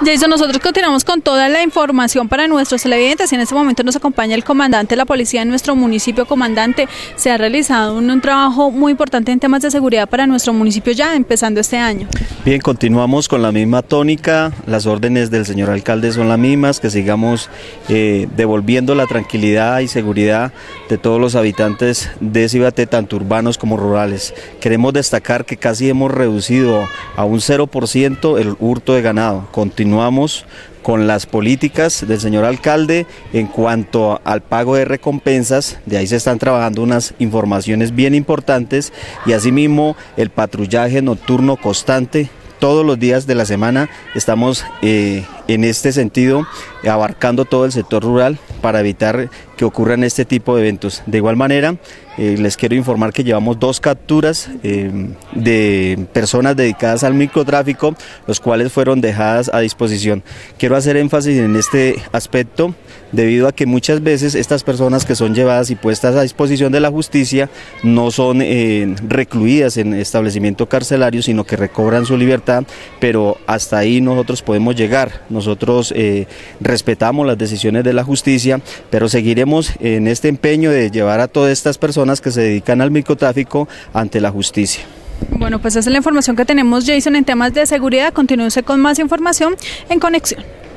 Jason, nosotros continuamos con toda la información para nuestros televidentes y en este momento nos acompaña el comandante de la policía en nuestro municipio. Comandante, se ha realizado un trabajo muy importante en temas de seguridad para nuestro municipio ya empezando este año. Bien, continuamos con la misma tónica, las órdenes del señor alcalde son las mismas, que sigamos devolviendo la tranquilidad y seguridad de todos los habitantes de Cibaté, tanto urbanos como rurales. Queremos destacar que casi hemos reducido a un 0% el hurto de ganado. Continuamos con las políticas del señor alcalde en cuanto al pago de recompensas, de ahí se están trabajando unas informaciones bien importantes y asimismo el patrullaje nocturno constante. Todos los días de la semana estamos en este sentido abarcando todo el sector rural para evitar que ocurran este tipo de eventos. De igual manera, les quiero informar que llevamos 2 capturas de personas dedicadas al microtráfico, los cuales fueron dejadas a disposición. Quiero hacer énfasis en este aspecto debido a que muchas veces estas personas que son llevadas y puestas a disposición de la justicia no son recluidas en establecimiento carcelario, sino que recobran su libertad, pero hasta ahí nosotros podemos llegar. Nosotros respetamos las decisiones de la justicia, pero seguiremos en este empeño de llevar a todas estas personas que se dedican al microtráfico ante la justicia. Bueno, pues esa es la información que tenemos, Jason, en temas de seguridad. Continúe con más información en Conexión.